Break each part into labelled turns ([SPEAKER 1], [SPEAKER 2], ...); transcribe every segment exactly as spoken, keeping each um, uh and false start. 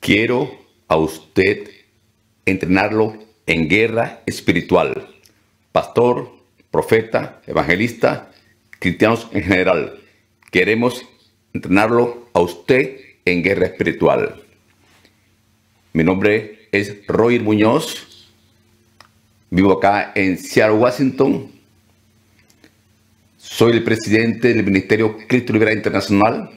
[SPEAKER 1] Quiero a usted entrenarlo en guerra espiritual. Pastor, profeta, evangelista, cristianos en general. Queremos entrenarlo a usted en guerra espiritual. Mi nombre es Roy Muñoz. Vivo acá en Seattle, Washington. Soy el presidente del Ministerio Cristo Libera Internacional,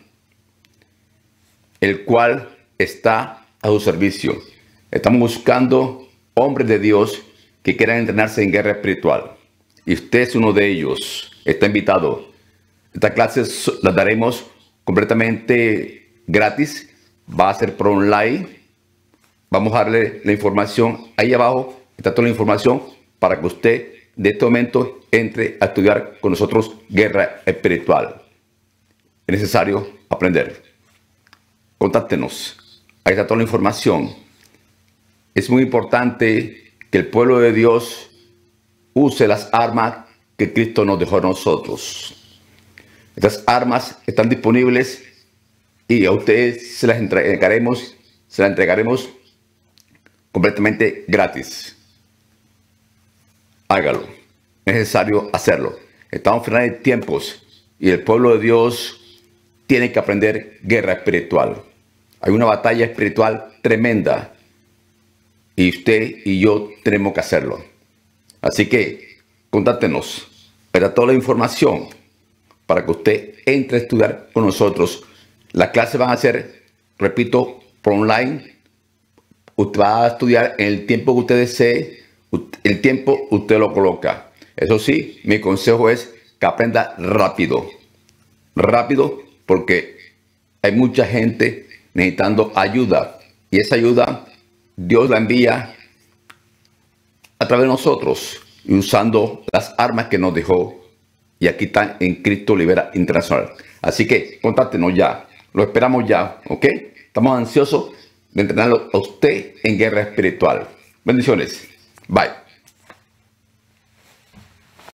[SPEAKER 1] el cual está a su servicio. Estamos buscando hombres de Dios que quieran entrenarse en guerra espiritual. Y usted es uno de ellos. Está invitado. Estas clases las daremos completamente gratis. Va a ser por online. Vamos a darle la información. Ahí abajo está toda la información para que usted de este momento entre a estudiar con nosotros guerra espiritual. Es necesario aprender. Contáctenos. Ahí está toda la información. Es muy importante que el pueblo de Dios use las armas que Cristo nos dejó a nosotros. Estas armas están disponibles y a ustedes se las entregaremos, se las entregaremos completamente gratis. Hágalo. Es necesario hacerlo. Estamos en finales de tiempos y el pueblo de Dios tiene que aprender guerra espiritual. Hay una batalla espiritual tremenda y usted y yo tenemos que hacerlo. Así que contáctenos. Para toda la información para que usted entre a estudiar con nosotros. Las clases van a ser, repito, por online. Usted va a estudiar en el tiempo que usted desee. El tiempo usted lo coloca. Eso sí, mi consejo es que aprenda rápido. Rápido porque hay mucha gente necesitando ayuda. Y esa ayuda Dios la envía a través de nosotros. Y usando las armas que nos dejó. Y aquí están en Cristo Libera Internacional. Así que contáctenos ya. Lo esperamos ya. ¿Ok? Estamos ansiosos de entrenarlo a usted en guerra espiritual. Bendiciones. Bye.